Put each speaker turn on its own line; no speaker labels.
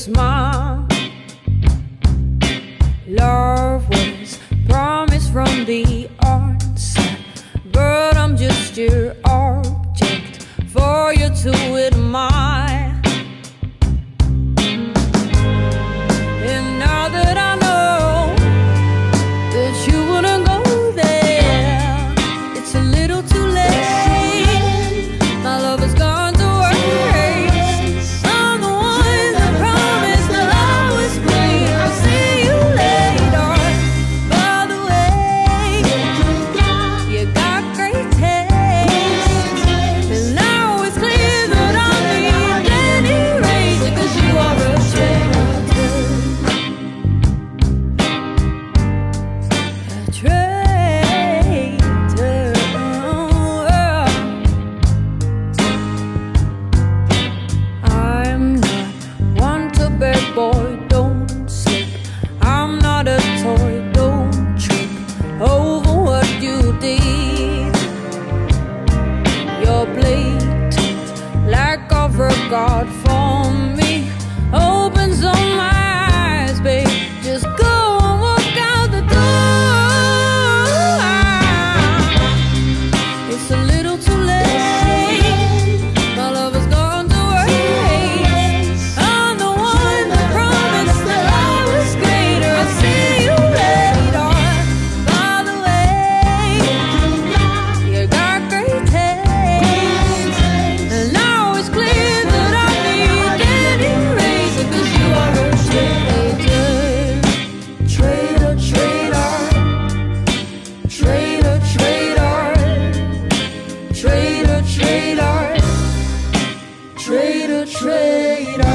smile. Love was promised from the onset, but I'm just your object for you to admire. And now that I know that you wouldn't go there, it's a little too late. My love has gone to waste. I'm the one that promised that I was great. I'll see you later. By the way, you got great taste, and now it's clear that I need any race, because you are a traitor. Boy, don't slip. I'm not a toy, don't trip over what you did. Your blatant lack of regard for me opens all my eyes, babe. Just go and walk out the door. It's a little too late. My love is gone to waste. I'm the one that promised that I was greater. I'll see you later. By the way, you got great taste, and now it's clear that I need any reason, 'cause you are a traitor. Traitor, traitor. Traitor, traitor. Traitor, traitor. Traitor, traitor.